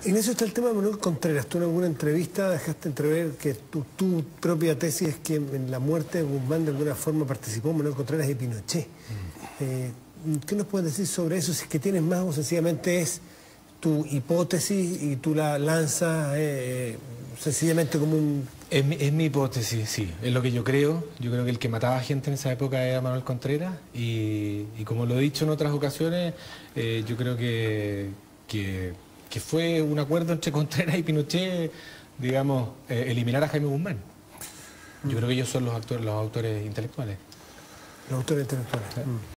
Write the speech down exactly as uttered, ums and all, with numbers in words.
En eso está el tema de Manuel Contreras. Tú en alguna entrevista dejaste entrever que tu, tu propia tesis es que en la muerte de Guzmán de alguna forma participó Manuel Contreras y Pinochet. Mm. Eh, ¿Qué nos puedes decir sobre eso? Si es que tienes más o sencillamente es tu hipótesis y tú la lanzas eh, sencillamente como un... Es mi, es mi hipótesis, sí. Es lo que yo creo. Yo creo que el que mataba gente en esa época era Manuel Contreras y, y como lo he dicho en otras ocasiones, eh, yo creo que, que, que fue un acuerdo entre Contreras y Pinochet, digamos, eh, eliminar a Jaime Guzmán. Yo mm. creo que ellos son los, actores, los autores intelectuales. Los autores intelectuales. Sí. Mm.